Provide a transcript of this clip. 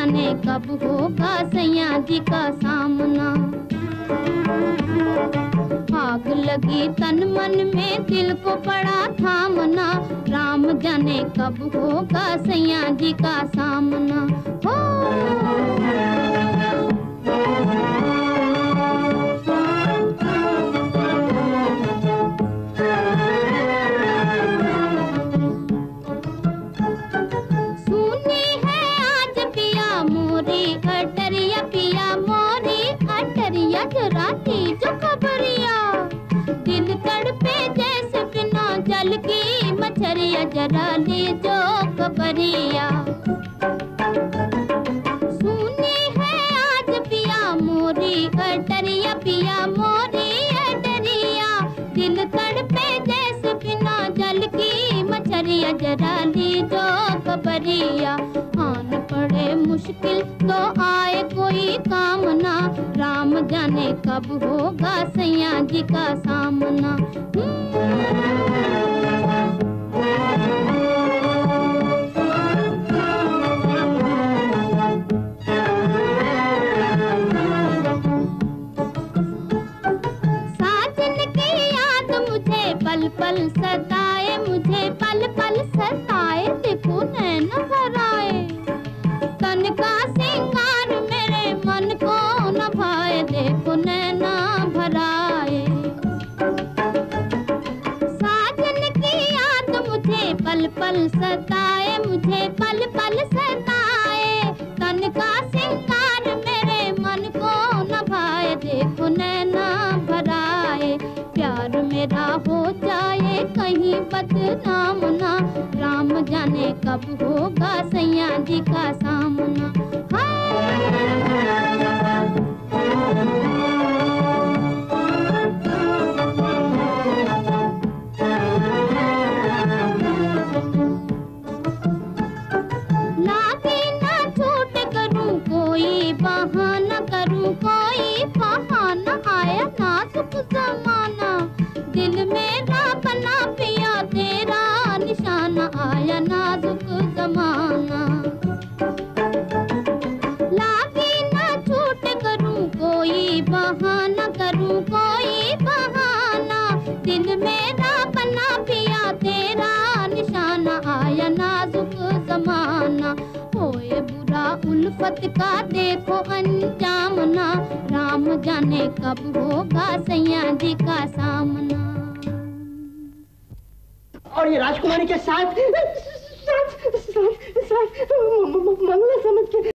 जाने कब होगा सैया जी का सामना। आग लगी तन मन में दिल को पड़ा थामना, राम जाने कब होगा सैया जी का सामना। हो सुनी है आज पिया मोरी अटरिया, पिया मोरी अटरिया, जरा जो खबरिया, दिल तड़पे जैसे बिना जल की मछरिया, जरा ले जो खबरिया। सुनी है आज पिया मोरी अटरिया, पिया मोरी अटरिया, दिल तड़पे जैसे बिना जल की मछरिया, जरा ले जो खबरिया। आन पड़े मुश्किल तो आए कोई काम ना, राम जाने कब होगा सैया जी का सामना। साजन की याद मुझे पल पल सताए, मुझे पल पल सताए, देखो नैन भराए, तन का सिंगार मेरे मन को न भाए, देखो नैना भराए। साजन की याद मुझे पल पल सताए, मुझे पल पल सताए, तन का सिंगार मेरे मन को न भाए, देखो नैना भराए। प्यार मेरा हो जाए कहीं बदनाम ना, राम जाने कब होगा सैया जी का सामना। लागे ना झूठ करूं कोई बहाना, करूं कोई बहाना, आया नाजुक जमाना, दिल मेरा बना पिया तेरा निशाना, आया नाजुक जमाना। लागे ना झूठ करूं कोई बहाना, करूं कोई बहाना, दिल मेरा बना पिया तेरा निशाना, आया नाजुक जमाना। होए बुरा उल्फत का देखो अंजाम ना, राम जाने कब होगा सैया जी का सामना। और ये राजकुमारी के साथ मंगला समझ के